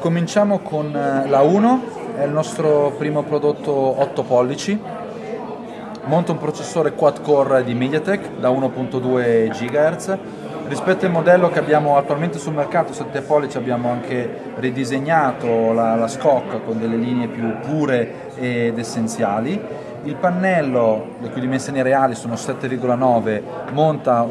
Cominciamo con la 1, è il nostro primo prodotto 8 pollici, monta un processore quad-core di MediaTek da 1.2 GHz. Rispetto al modello che abbiamo attualmente sul mercato 7 pollici abbiamo anche ridisegnato la scocca con delle linee più pure ed essenziali. Il pannello, le cui dimensioni reali sono 7,9, monta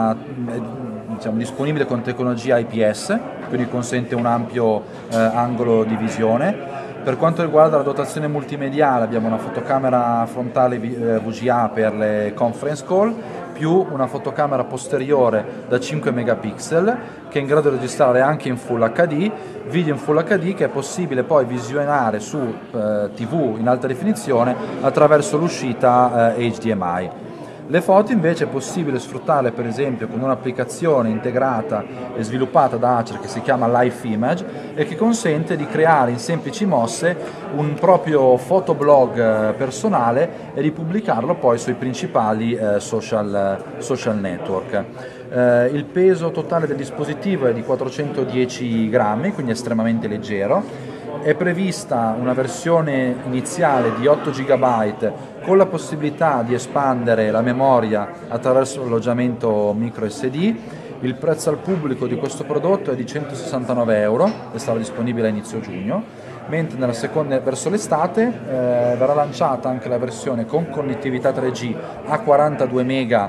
disponibile con tecnologia IPS, quindi consente un ampio angolo di visione. Per quanto riguarda la dotazione multimediale abbiamo una fotocamera frontale VGA per le conference call, più una fotocamera posteriore da 5 megapixel che è in grado di registrare anche in Full HD, video in Full HD che è possibile poi visionare su TV in alta definizione attraverso l'uscita HDMI. Le foto invece è possibile sfruttarle per esempio con un'applicazione integrata e sviluppata da Acer che si chiama Life Image e che consente di creare in semplici mosse un proprio fotoblog personale e di pubblicarlo poi sui principali social network. Il peso totale del dispositivo è di 410 grammi, quindi estremamente leggero. È prevista una versione iniziale di 8 GB con la possibilità di espandere la memoria attraverso l'alloggiamento micro SD. Il prezzo al pubblico di questo prodotto è di 169 euro e sarà disponibile a inizio giugno, mentre verso l'estate verrà lanciata anche la versione con connettività 3G a 42 MB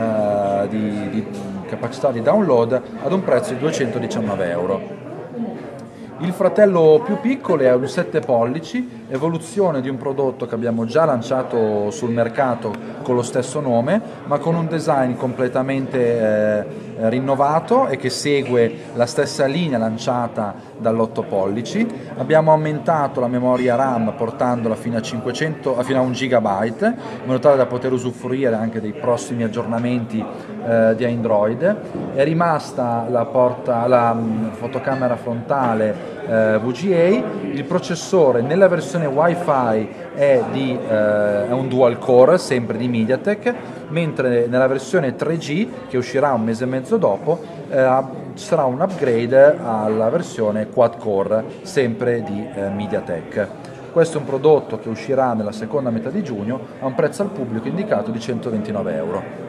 di capacità di download ad un prezzo di 219 euro. Il fratello più piccolo è un 7 pollici, evoluzione di un prodotto che abbiamo già lanciato sul mercato con lo stesso nome, ma con un design completamente rinnovato e che segue la stessa linea lanciata dall'8 pollici. Abbiamo aumentato la memoria RAM portandola fino a 1 GB, in modo tale da poter usufruire anche dei prossimi aggiornamenti di Android. È rimasta la fotocamera frontale VGA, il processore nella versione Wi-Fi è un dual core, sempre di MediaTek, mentre nella versione 3G, che uscirà un mese e mezzo dopo, ci sarà un upgrade alla versione quad core, sempre di MediaTek. Questo è un prodotto che uscirà nella seconda metà di giugno a un prezzo al pubblico indicato di 129 euro.